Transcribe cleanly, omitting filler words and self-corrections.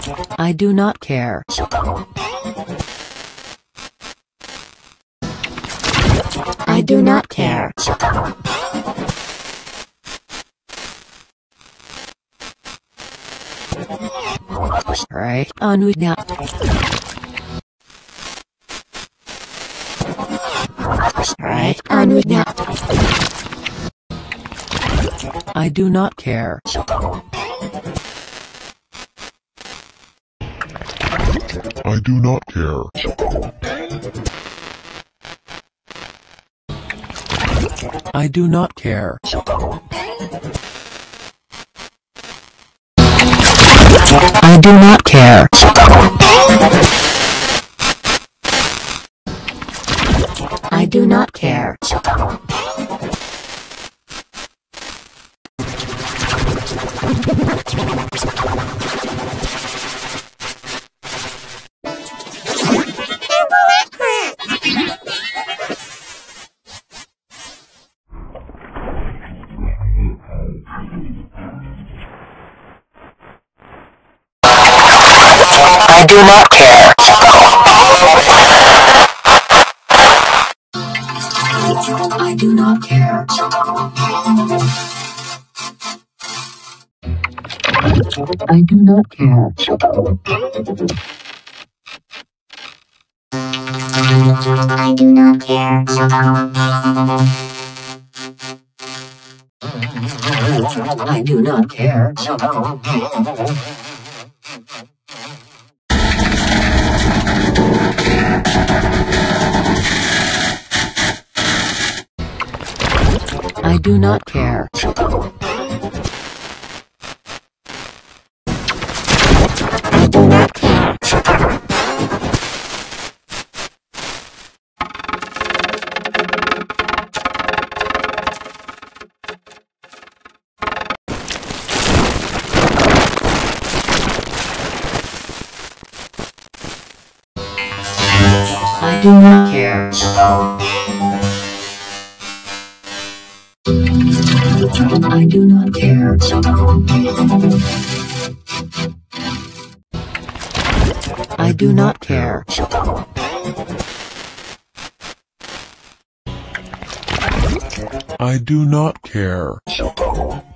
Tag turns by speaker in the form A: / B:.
A: I do not care.
B: I do not care.
A: Right on with that.
B: Right on with that.
A: I do not care.
C: I do not care.
A: I do not care. I do not care.
B: I do not care.
A: I do not care. I do not care. I do not care.
B: I do not care.
A: I do not care. I do not care.
B: I do not care.
A: I do not care. I do not care. I do not care.
C: I do not care.